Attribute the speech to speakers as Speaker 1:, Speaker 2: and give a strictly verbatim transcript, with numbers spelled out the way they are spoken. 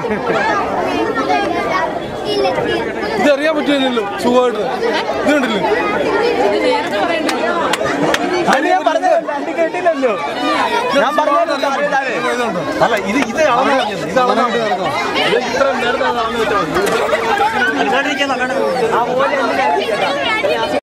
Speaker 1: ഇതറിയാൻ പറ്റില്ലല്ലോ സുഖമായിട്ട് ഇത് കണ്ടില്ലേ
Speaker 2: ഞാൻ പറഞ്ഞത് കേട്ടില്ലല്ലോ ഞാൻ പറഞ്ഞല്ലോ അല്ല ഇത് ഇത് ഇതാണ് ഇത്ര നേരത്തെ